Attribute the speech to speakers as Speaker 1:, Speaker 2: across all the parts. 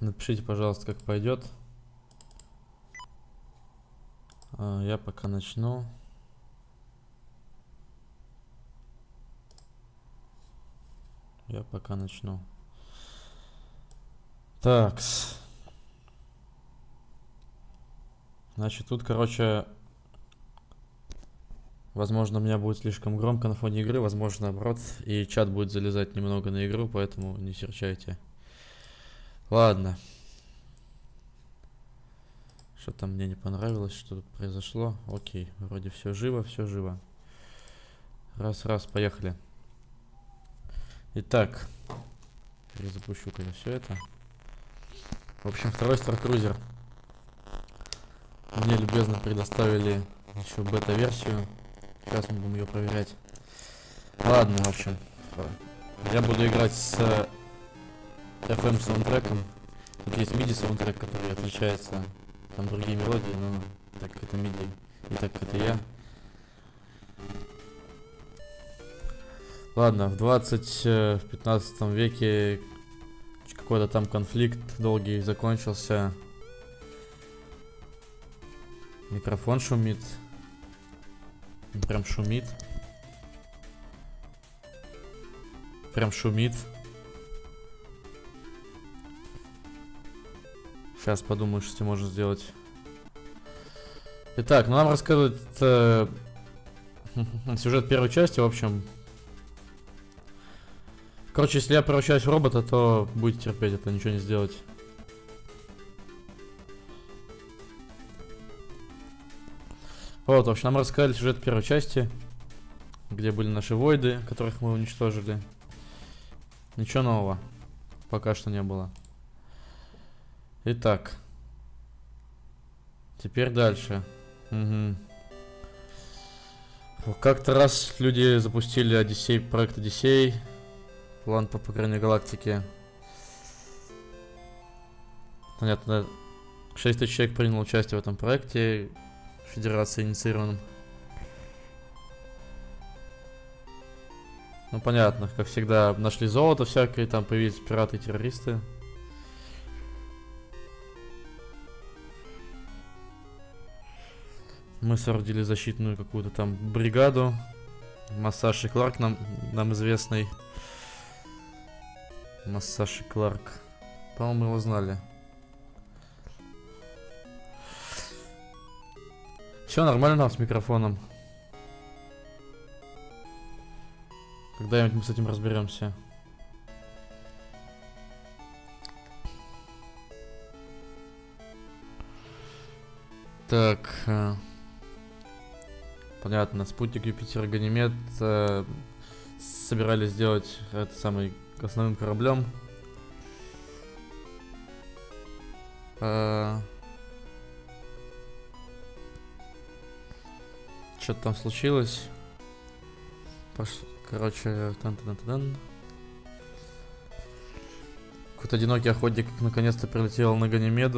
Speaker 1: Напишите, пожалуйста, как пойдет. Я пока начну. Такс. Значит, тут, короче, возможно, у меня будет слишком громко на фоне игры, возможно, наоборот, и чат будет залезать немного на игру, поэтому не серчайте. Ладно. Что-то мне не понравилось, что тут произошло. Окей, вроде все живо, все живо. Раз, поехали. Итак, перезапущу-ка я все это. В общем, второй Старкрузер. Мне любезно предоставили еще бета-версию. Сейчас мы будем ее проверять. Ладно, в общем. Я буду играть с FM саундтреком. Тут есть MIDI саундтрек, который отличается. Там другие мелодии, но так как это MIDI и так как это я. Ладно, в 15 веке какой-то там конфликт долгий закончился. Микрофон шумит. Прям шумит. Сейчас подумаю, что с этим можно сделать. Итак, ну нам рассказывают сюжет первой части, в общем. Короче, если я превращаюсь в робота, то будете терпеть, это ничего не сделать. Вот, в общем, нам рассказали сюжет первой части, где были наши войды, которых мы уничтожили. Ничего нового пока что не было. Итак. Теперь дальше. Угу. Как-то раз люди запустили Одиссей, проект Одиссей. План по покорению галактики. Понятно, 6000 человек приняло участие в этом проекте. Федерации инициированном. Ну понятно, как всегда, нашли золото всякое, там появились пираты и террористы. Мы соорудили защитную какую-то там бригаду. Массаж и Кларк нам известный. Массаж и Кларк. По-моему, мы его знали. Все нормально с микрофоном. Когда-нибудь мы с этим разберемся. Так. Понятно, спутник Юпитер и Ганимед собирались сделать это самый основным кораблем. Что-то там случилось. Короче, какой-то одинокий охотник наконец-то прилетел на Ганимеду.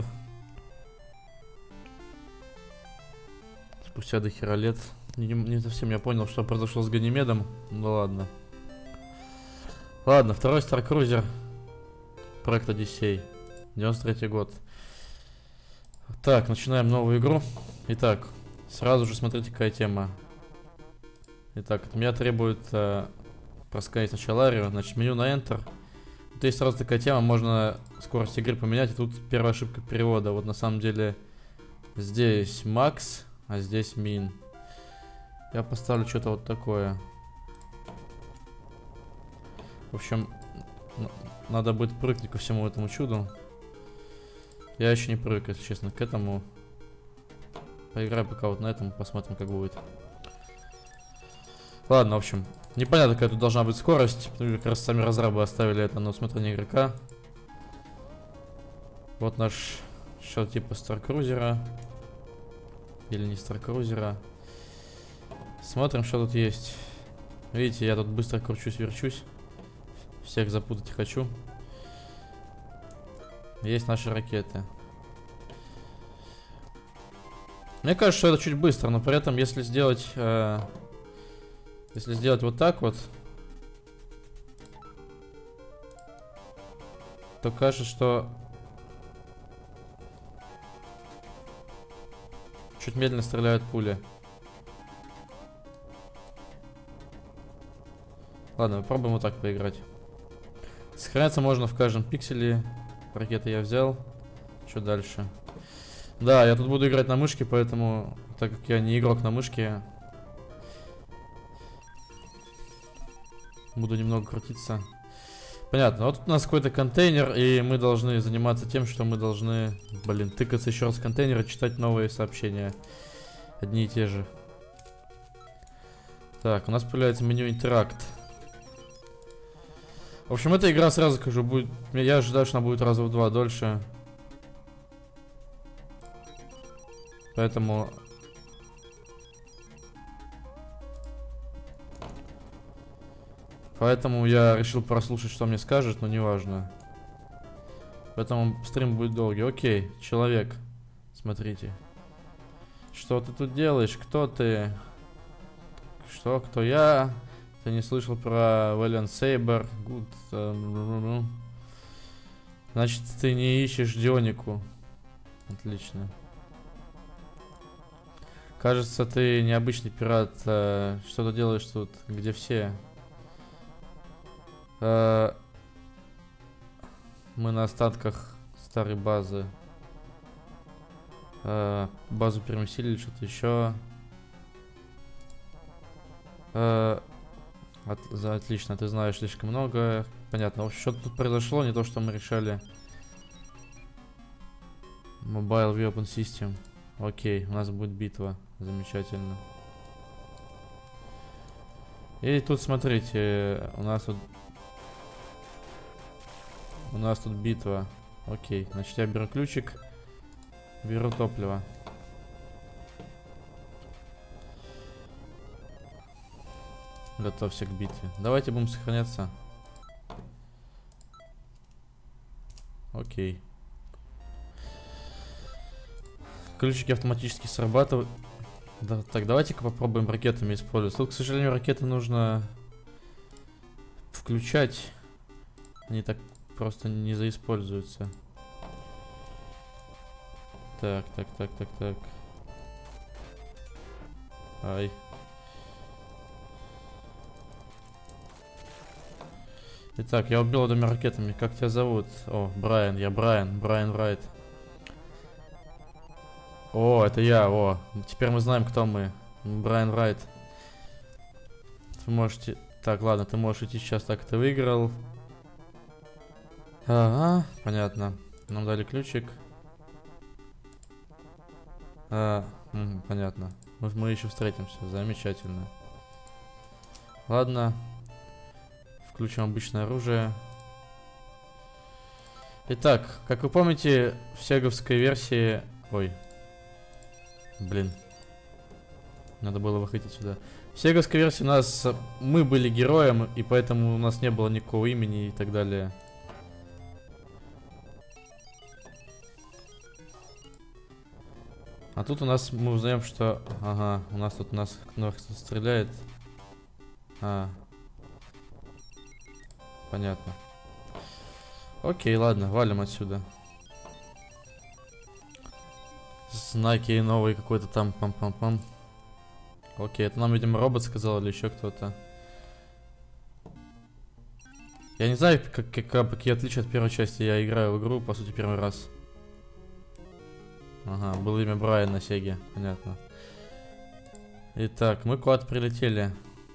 Speaker 1: Спустя до хера лет. Не совсем я понял, что произошло с Ганимедом. Ну ладно. Ладно, второй Старкрузер. Проект Одиссей. 93 год. Так, начинаем новую игру. Итак, сразу же смотрите, какая тема. Итак, от меня требует просканить сначала арию. Значит, меню на Enter. Тут есть сразу такая тема, можно скорость игры поменять. И тут первая ошибка перевода. Вот на самом деле здесь Max, а здесь Min. Я поставлю что-то вот такое. В общем, надо будет привыкнуть ко всему этому чуду. Я еще не привык, если честно, к этому. Поиграю пока вот на этом, посмотрим, как будет. Ладно, в общем, непонятно, какая тут должна быть скорость. Как раз сами разрабы оставили это на усмотрение игрока. Вот наш счет типа Старкрузера. Или не Старкрузера. Смотрим, что тут есть. Видите, я тут быстро кручусь-верчусь. Всех запутать хочу. Есть наши ракеты. Мне кажется, что это чуть быстро, но при этом, если сделать вот так вот, то кажется, что Чуть медленно стреляют пули. Ладно, попробуем вот так поиграть. Сохраняться можно в каждом пикселе. Ракеты я взял. Что дальше? Да, я тут буду играть на мышке, поэтому, так как я не игрок на мышке, буду немного крутиться. Понятно. Вот тут у нас какой-то контейнер, и мы должны заниматься тем, что мы должны, блин, тыкаться еще раз в контейнер и читать новые сообщения. Одни и те же. Так, у нас появляется меню интеракт. В общем, эта игра, сразу скажу, будет... Я ожидаю, что она будет раза в 2 дольше. Поэтому... Поэтому я решил прослушать, что мне скажет, но неважно. Поэтому стрим будет долгий. Окей, человек. Смотрите. Что ты тут делаешь? Кто ты? Что? Кто я? Ты не слышал про Valiant Saber? Good. Значит, ты не ищешь Дионику. Отлично. Кажется, ты необычный пират. Что ты делаешь тут? Где все? Мы на остатках старой базы. Базу переместили, что-то еще. Отлично, ты знаешь слишком много. Понятно. В общем, что тут произошло, не то, что мы решали. Mobile Weapon System. Окей, у нас будет битва. Замечательно. И тут, смотрите, у нас тут битва. Окей, значит, я беру ключик. Беру топливо. Готовься к битве. Давайте будем сохраняться. Окей. Ключики автоматически срабатывают. Да, так, давайте-ка попробуем ракетами использовать. Тут, к сожалению, ракеты нужно включать. Они так просто не заиспользуются. Так. Ай. Итак, я убил двумя ракетами. Как тебя зовут? О, Брайан. Я Брайан. Брайан Райт. О, это я. О, теперь мы знаем, кто мы. Брайан Райт. Вы можете... Так, ладно, ты можешь идти сейчас, так ты выиграл. Ага, понятно. Нам дали ключик. Понятно. Мы еще встретимся. Замечательно. Ладно. Включим обычное оружие. Итак, как вы помните, в сеговской версии... Ой. Блин. Надо было выходить сюда. В сеговской версии у нас... Мы были героем, и поэтому у нас не было никакого имени и так далее. А тут у нас мы узнаем, что... Ага, у нас тут кто-то стреляет. Понятно. Окей, ладно, валим отсюда. Знаки новый какой-то там, пам-пам-пам. Окей, это нам, видимо, робот сказал или еще кто-то. Я не знаю, какие отличия от первой части. Я играю в игру, по сути, первый раз. Ага, было имя Брайан на Сеге, понятно. Итак, мы куда-то прилетели.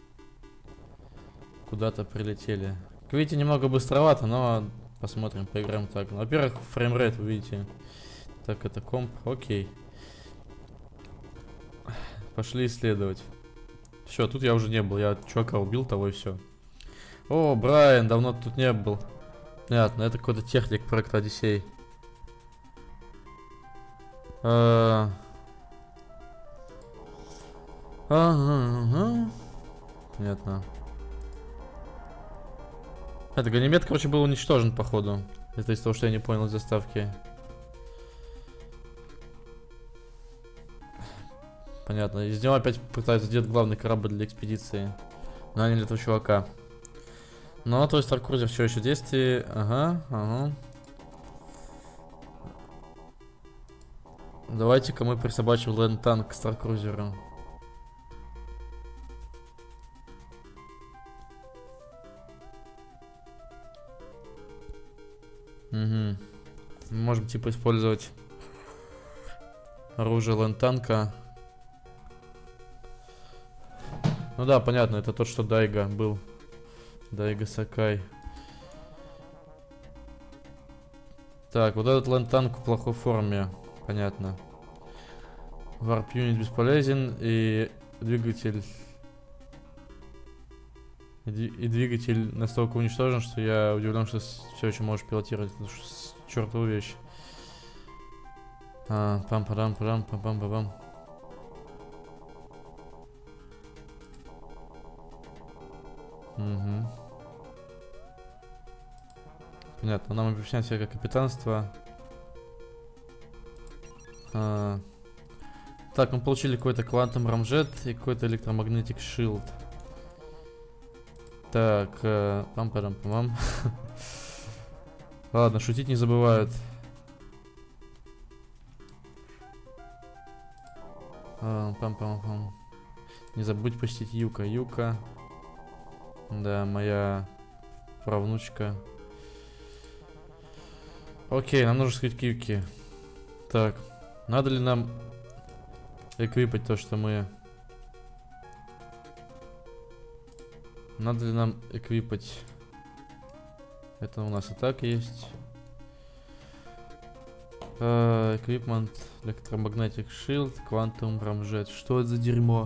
Speaker 1: Куда-то прилетели. Как видите, немного быстровато, но посмотрим, поиграем так. Во-первых, фреймрейт, вы видите. Так, это комп, окей. Пошли исследовать. Все, тут я уже не был, я чувака убил того и все. О, Брайан, давно тут не был. Понятно, это какой-то техник проекта Одиссей. Понятно. Это ганимед, короче, был уничтожен, походу. Это из того, что я не понял из заставки. Понятно. Из него опять пытаются сделать главный корабль для экспедиции. Наняли этого чувака. Но то есть Старкрузер все еще в действии. Ага. Давайте-ка мы присобачим лэнд-танк к старкрузеру. Угу. Можем типа использовать оружие лэнд-танка. Ну да, понятно, это тот, что Дайга был. Дайга Сакай. Так, вот этот лэнд-танк в плохой форме. Понятно. Варп юнит бесполезен, и двигатель... И двигатель настолько уничтожен, что я удивлен, что все еще можешь пилотировать эту чертову вещь. Пам-парам-парам, пам-пам-пам. Угу. Понятно, нам объясняют всякое капитанство. Так, мы получили какой-то квантум рамжет и какой-то электромагнетик шилд. Так, пам-парам-пам. Ладно, шутить не забывают. Пам-пам-пам. Не забудь посетить Юка. Юка. Да, моя правнучка. Окей, нам нужно сходить к Юке. Так, надо ли нам эквипать то, что мы... Надо ли нам эквипать... Это у нас и так есть. Эквипмент, электромагнетик шилд, квантум рамжет. Что это за дерьмо?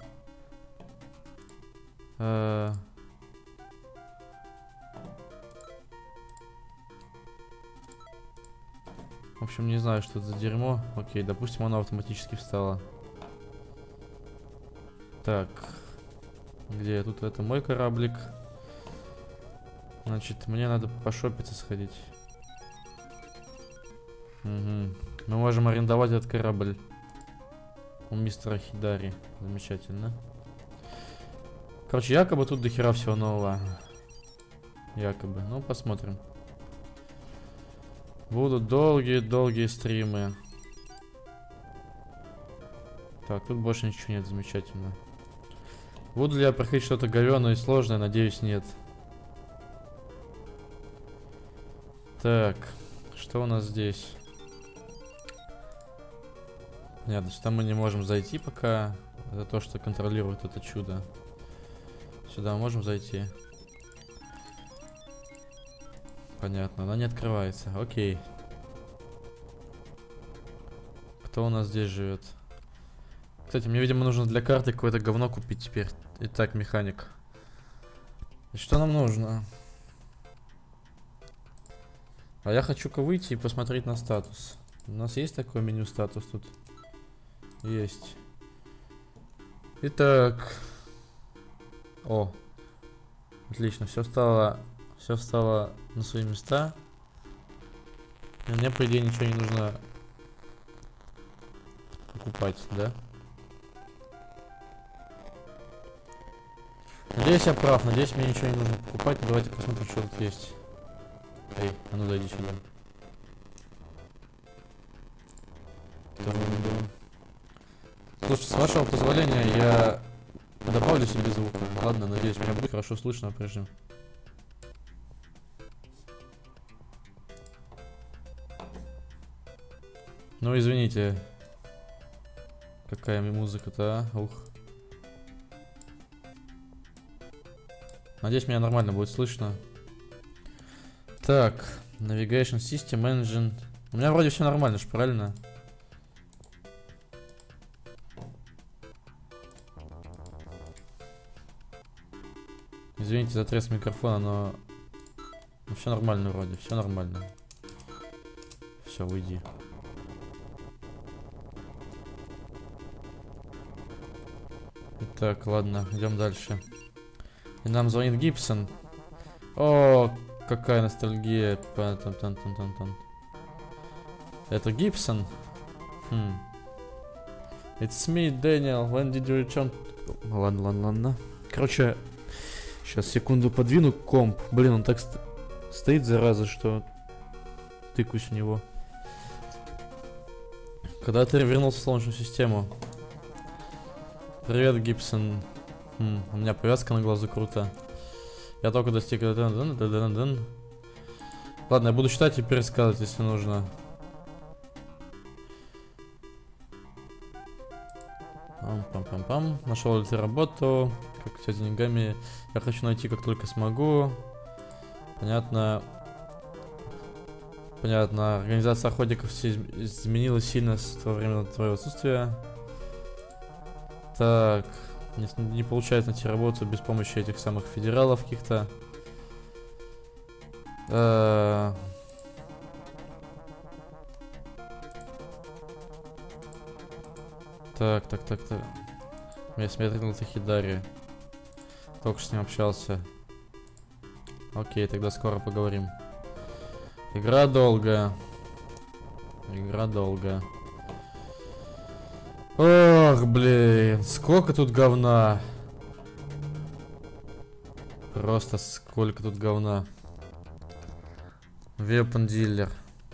Speaker 1: В общем, не знаю, что это за дерьмо. Окей, допустим, оно автоматически встало. Так. Где тут? Это мой кораблик. Значит, мне надо пошопиться сходить. Угу. Мы можем арендовать этот корабль у мистера Хидари. Замечательно. Короче, якобы тут дохера всего нового. Якобы. Ну, посмотрим. Будут долгие-долгие стримы. Так, тут больше ничего нет. Замечательно. Буду ли я проходить что-то говёное и сложное? Надеюсь, нет. Так, что у нас здесь? Понятно, что мы не можем зайти пока. Это то, что контролирует это чудо. Сюда мы можем зайти. Понятно, она не открывается. Окей. Кто у нас здесь живет? Кстати, мне, видимо, нужно для карты какое-то говно купить теперь. Итак, механик. И что нам нужно? А я хочу-ка выйти и посмотреть на статус. У нас есть такое меню статус тут? Есть. Итак. О. Отлично, все встало на свои места. И мне, по идее, ничего не нужно покупать, да? Надеюсь, я прав. Надеюсь, мне ничего не нужно покупать. Но давайте посмотрим, что тут есть. Эй, а ну зайди сюда. Слушайте, с вашего позволения я добавлю себе звук. Ладно, надеюсь, меня будет хорошо слышно прежде. Ну, извините. Какая музыка-то, а? Ух. Надеюсь, меня нормально будет слышно. Так, Navigation System, Engine. У меня вроде все нормально, ж правильно? Извините за треск микрофона, но все нормально вроде, все нормально. Все, уйди. Так, ладно, идем дальше. И нам звонит Гибсон. О, какая ностальгия. Это Гибсон? It's me, Daniel. When did you return? Ладно. Короче, сейчас секунду подвину комп. Блин, он так стоит, зараза, что тыкусь в него. Когда ты вернулся в Солнечную систему? Привет, Гибсон. У меня повязка на глазу, круто. Я только достиг... Ладно, я буду читать и пересказывать, если нужно. Пам-пам-пам-пам. Нашел ли ты работу? Как у тебя с деньгами? Я хочу найти, как только смогу. Понятно. Понятно. Организация охотников изменилась сильно с того времени твоего отсутствия. Так. Не получается найти работу без помощи этих самых федералов каких-то. Так. Я смотрел Тахидари. Только что с ним общался. Окей, тогда скоро поговорим. Игра долгая. Ох, блин, сколько тут говна. Просто сколько тут говна. Weapon Dealer.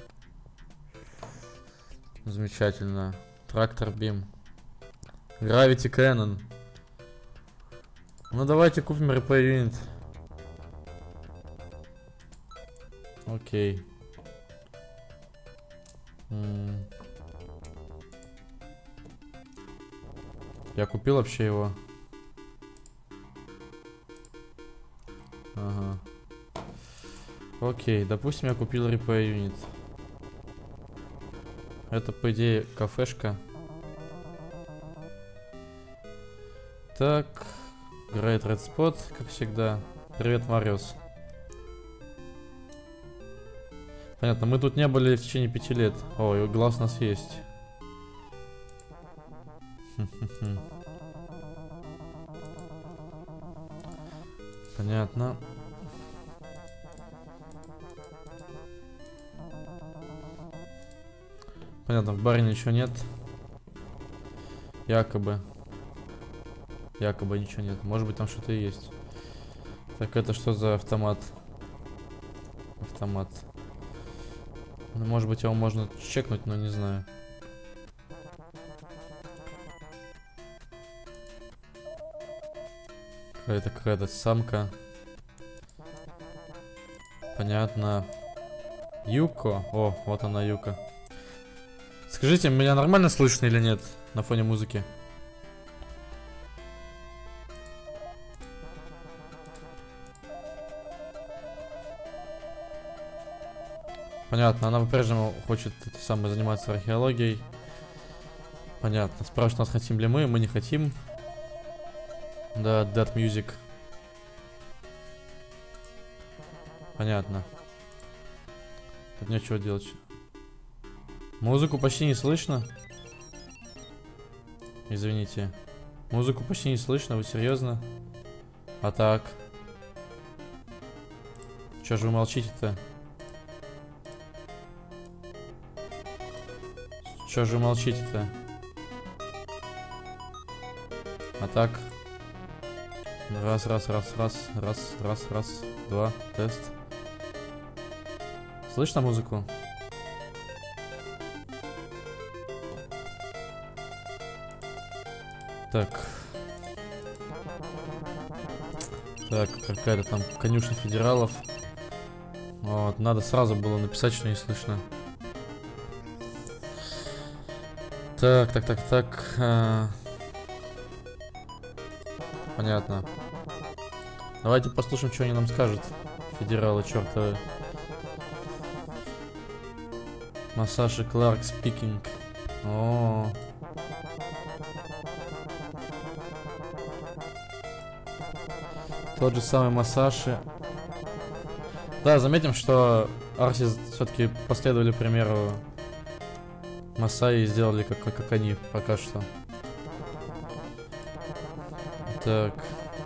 Speaker 1: Замечательно. Трактор Бим. Gravity Cannon. Ну давайте купим Repair Unit. Окей. Я купил вообще его. Ага. Окей, допустим, я купил Repair Unit. Это, по идее, кафешка. Так. Great Red Spot, как всегда. Привет, Мариус. Понятно, мы тут не были в течение 5 лет. О, и глаз у нас есть. Понятно. Понятно, в баре ничего нет. Якобы ничего нет. Может быть, там что-то и есть. Так, это что за автомат? Автомат. Ну, может быть, его можно чекнуть, но не знаю. Это какая-то самка. Понятно. Юко. О, вот она, Юка. Скажите, меня нормально слышно или нет на фоне музыки? Понятно, она по-прежнему хочет заниматься археологией. Понятно. Спрашивает нас, хотим ли мы не хотим. Да, Dead Music. Понятно. Тут нечего делать. Музыку почти не слышно. Извините. Музыку почти не слышно, вы серьезно? А так? Чё же вы молчите-то? Чё же вы молчите-то? А так? Раз. Два. Тест. Слышно музыку? Так. Так, какая-то там конюшня федералов. Вот, надо сразу было написать, что не слышно. Так. Понятно. Давайте послушаем, что они нам скажут. Федералы чертовы. Масаши Кларк спикинг. О. Тот же самый Масаши. Да, заметим, что Арси все-таки последовали примеру Масаи и сделали как они пока что. Так.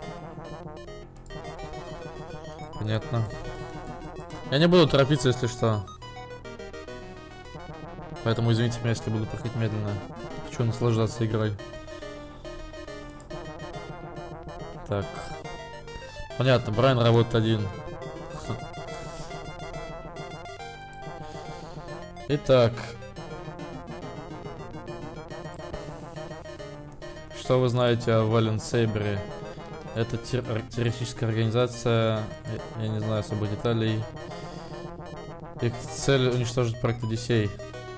Speaker 1: Понятно. Я не буду торопиться, если что. Поэтому извините меня, если буду проходить медленно. Хочу наслаждаться игрой. Так. Понятно, Брайан работает один. Итак. Что вы знаете о Валент Сейбере? Это террористическая организация, я не знаю особо деталей. Их цель уничтожить проект Одиссей.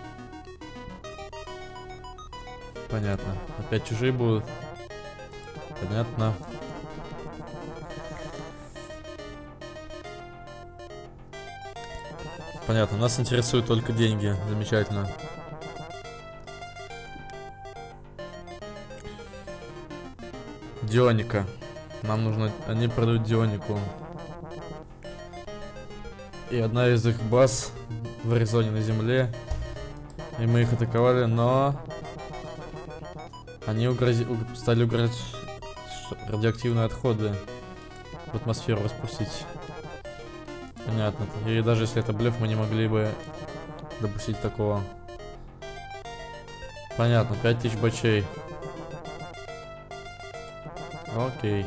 Speaker 1: Понятно. Опять чужие будут. Понятно. Понятно, нас интересуют только деньги. Замечательно. Дионика. Нам нужно... Они продают Дионику. И одна из их баз в Аризоне на земле. И мы их атаковали, но... Они стали угрожать радиоактивные отходы в атмосферу распустить. Понятно. И даже если это блеф, мы не могли бы допустить такого. Понятно, 5000 бачей. Окей.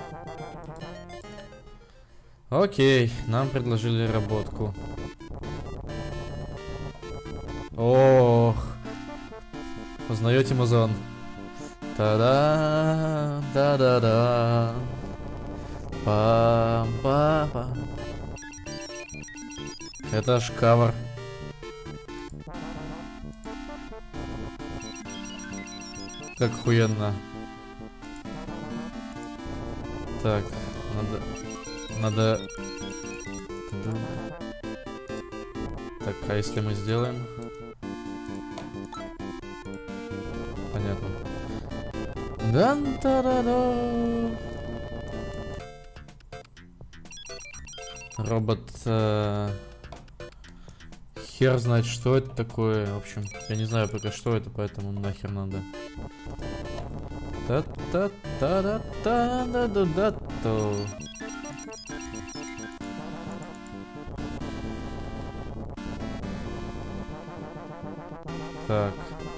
Speaker 1: Окей, нам предложили работку. Ох. Узнаете музон? Та-да, да-да-да. Пам-па-па. Это аж кавер. Как охуенно. Так, надо... Так, а если мы сделаем? Понятно. Дан-та-да-да. Робот... Хер знает, что это такое. В общем, я не знаю пока, что это, поэтому нахер надо. Та-та-та-да-та-да-да-да-то. Так.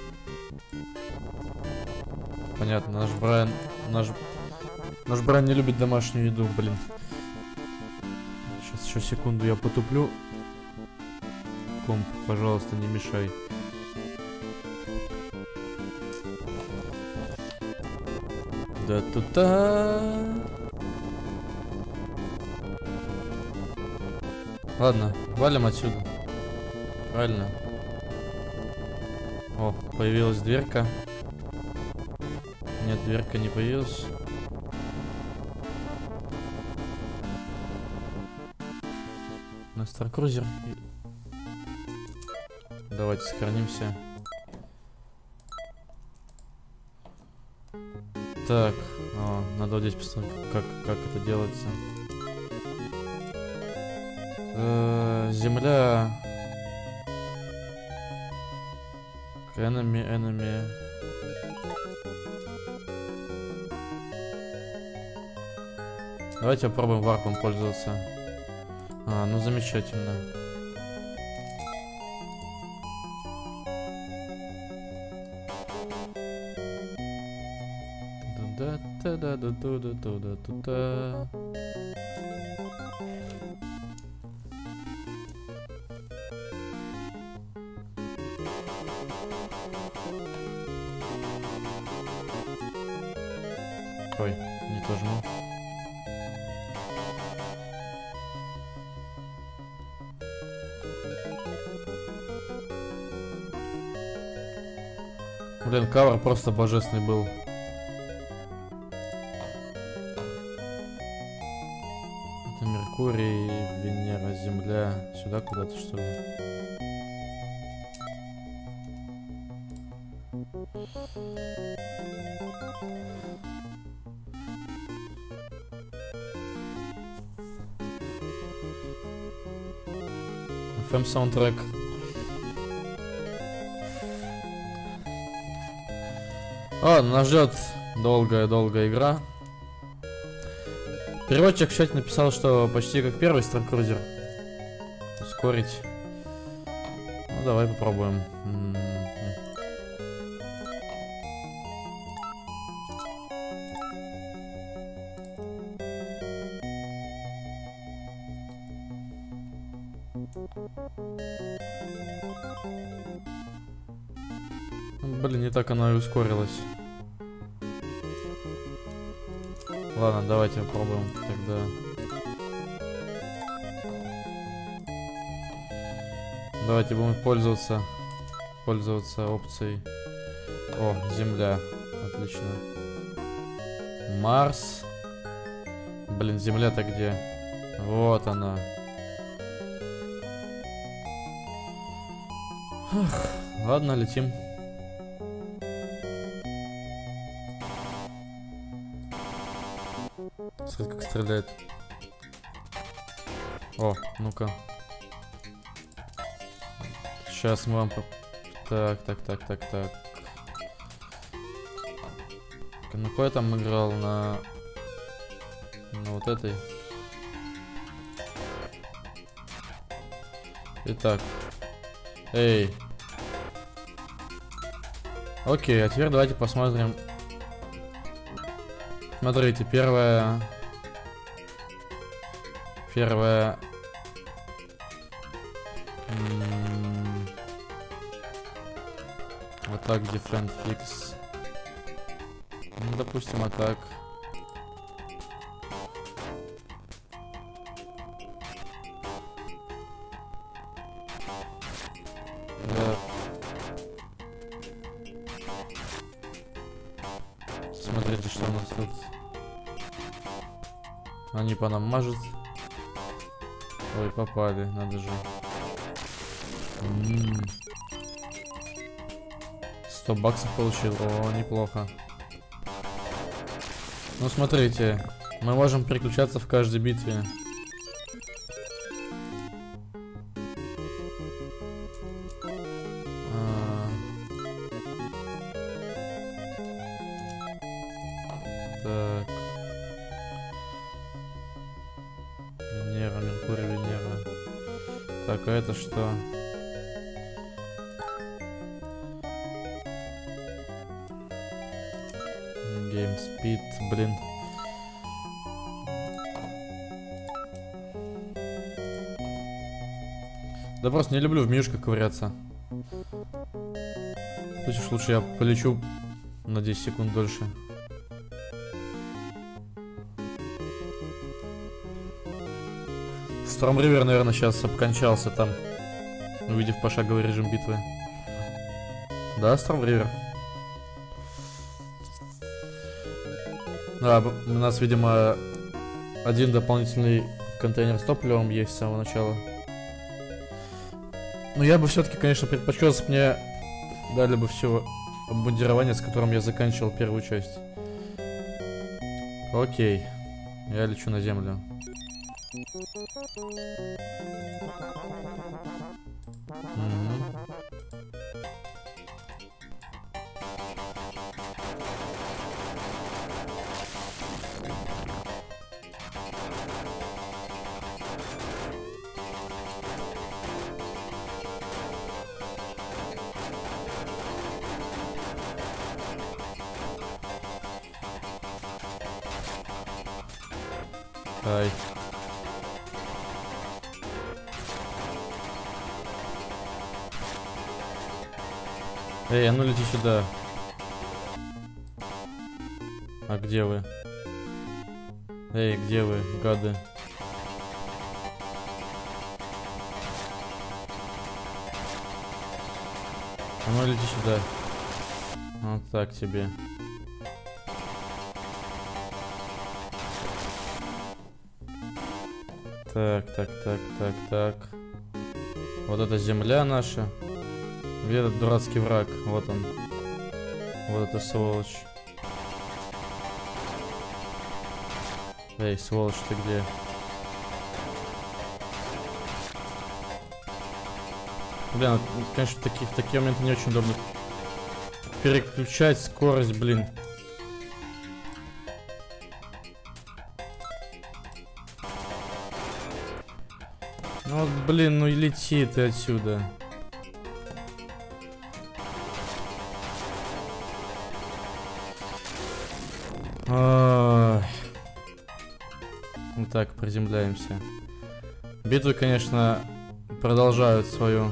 Speaker 1: Понятно, наш Брайан... Наш Брайан не любит домашнюю еду, блин. Сейчас еще секунду я потуплю. Комп, пожалуйста, не мешай. Да-ту-та. Ладно, валим отсюда. Правильно. О, появилась дверка. Нет, дверка не появилась. На Старкрузер. Давайте сохранимся. Так, надо вот здесь посмотреть, как это делается. Земля. Enemy. Давайте попробуем варпом пользоваться. Ну замечательно. Да-да-да-да-да-да-да-да. Ой, не то жму. Блин, кавер просто божественный был. Это Меркурий, Венера, Земля. Сюда куда-то, что ли? FM саундтрек. Нас ждет долгая игра. Переводчик в чате написал, что почти как первый Старкрузер. Ускорить. Ну давай попробуем. Блин, не так оно и ускорилось. Ладно, давайте попробуем тогда. Давайте будем пользоваться опцией. О, Земля. Отлично. Марс. Блин, Земля-то где? Вот она. Ах, ладно, летим. Смотри, как стреляет. О, ну-ка. Сейчас мы вам... Так. На кой я там играл? На вот этой. Итак. Эй. Окей, а теперь давайте посмотрим. Смотрите, первая... Вот так, different fix. Ну, допустим, вот так. Да. Смотрите, что у нас тут. Они по нам мажут. Ой, попали, надо же. 100 баксов получил. О, неплохо. Ну, смотрите. Мы можем переключаться в каждой битве. Так. Венера, Меркурий, Венера. Так, а это что? Game Speed, блин. Да просто не люблю в менюшках ковыряться. Пусть уж лучше я полечу на 10 секунд дольше. Storm River, наверное, сейчас обкончался там, увидев пошаговый режим битвы. Да, Storm River. Да, у нас, видимо, один дополнительный контейнер с топливом есть с самого начала. Но я бы все-таки, конечно, предпочел, если бы мне дали бы все обмундирование, с которым я заканчивал первую часть. Окей, я лечу на землю. Ай. Эй, а ну лети сюда. А где вы? Эй, где вы, гады? А ну лети сюда. Вот так тебе. Так. Вот это земля наша. Где этот дурацкий враг? Вот он. Вот это сволочь. Эй, сволочь, ты где? Блин, конечно, в такие моменты не очень удобно переключать скорость, блин. Ну вот, блин, ну и лети ты отсюда. Вот так, приземляемся. Битвы, конечно, продолжают свою.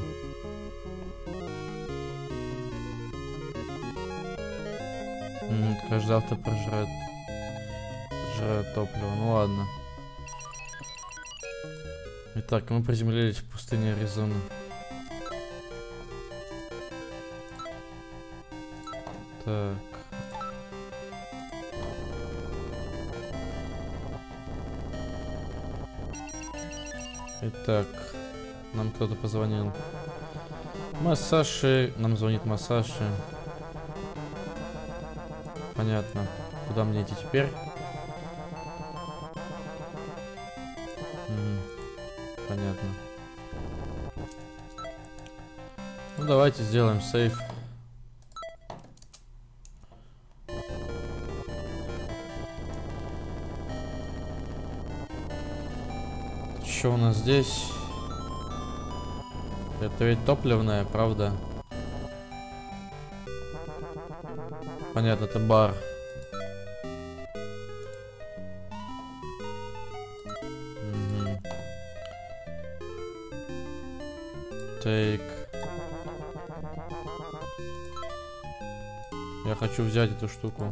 Speaker 1: Каждый авто прожирает Жрет топливо. Ну ладно. Итак, мы приземлились в пустыне Аризоны. Так. Итак, нам кто-то позвонил. Масаши. Нам звонит Масаши. Понятно. Куда мне идти теперь? Понятно. Ну давайте сделаем сейф. Что у нас здесь? Это ведь топливная, правда? Понятно, это бар. Take. Я хочу взять эту штуку.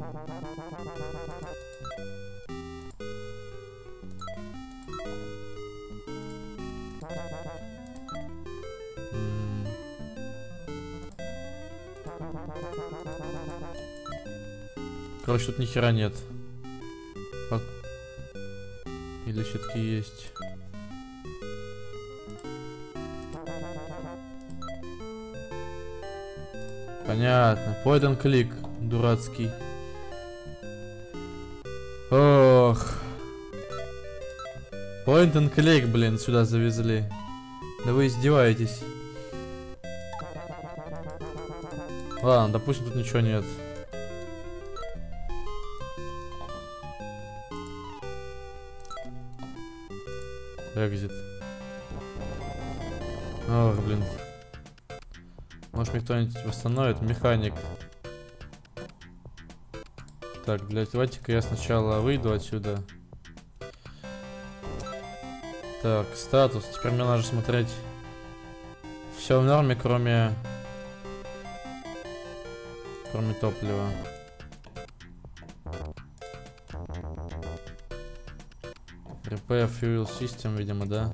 Speaker 1: Короче, тут ни хера нет. Или все-таки есть? Понятно. Point and click. Дурацкий. Ох. Point and click, блин, сюда завезли. Да вы издеваетесь. Ладно, допустим, тут ничего нет. Экзит. Ох, блин. Может, мне кто-нибудь восстановит? Механик. Так, давайте-ка я сначала выйду отсюда. Так, статус. Теперь мне надо смотреть. Все в норме, кроме топлива. Repair fuel system, видимо, да?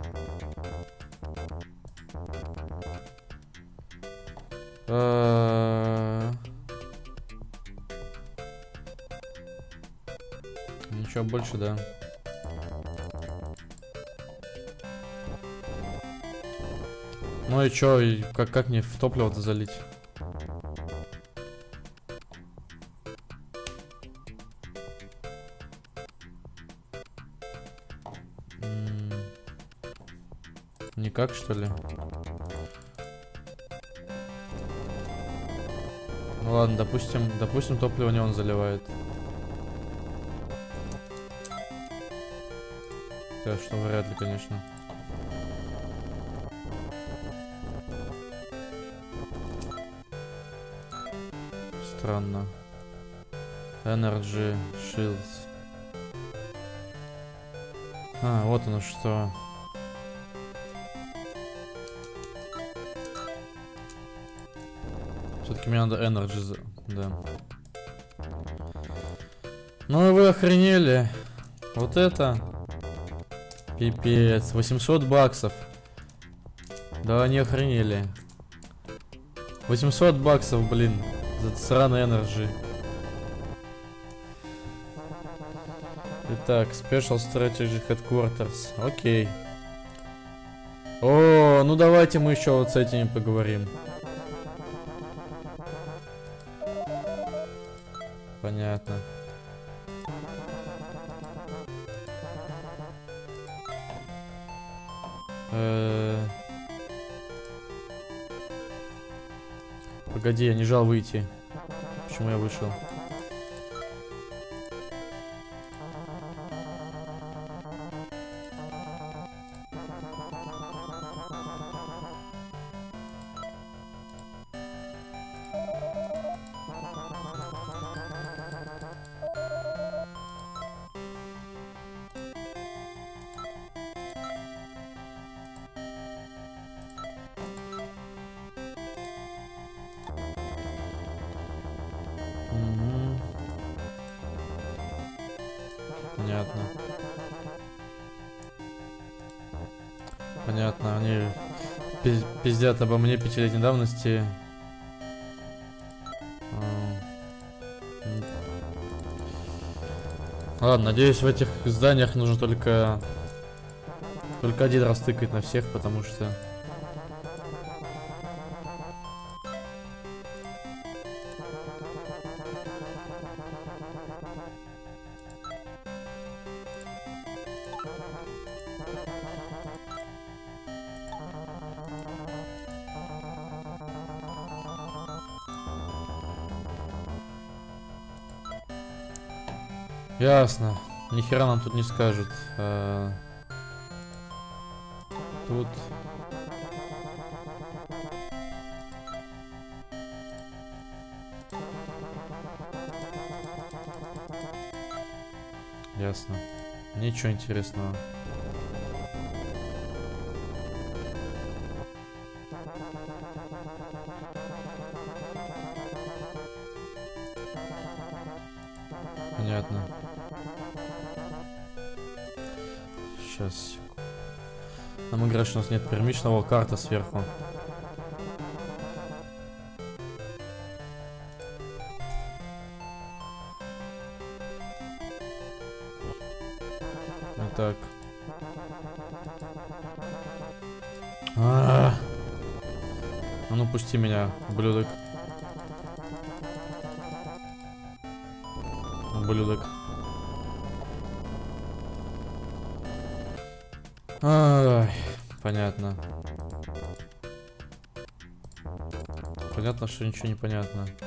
Speaker 1: Ничего больше, да? Ну и чё, как мне в топливо-то залить? Никак, что ли? Ну ладно, допустим, топливо не он заливает. Так что вряд ли, конечно. Странно. Energy Shields. А, вот оно что. Все-таки мне надо Energy, да. Ну и вы охренели. Вот это. Пипец. 800 баксов. Да они охренели. 800 баксов, блин. За сраный Energy. Итак, Special Strategy Headquarters. Окей. О, ну давайте мы еще вот с этими поговорим. Понятно. Погоди, я не жал выйти. Почему я вышел? Понятно. Понятно, они пиздят обо мне 5-летней давности. Ладно, надеюсь, в этих зданиях нужно только один раз тыкать на всех, потому что... Ясно. Нихера нам тут не скажут. Тут... Ясно. Ничего интересного. Понятно. Сейчас. Нам играть, что у нас нет пермишного, карта сверху. Итак. А ну пусти меня, ублюдок. Ублюдок. Ай, понятно. Понятно, что ничего не понятно.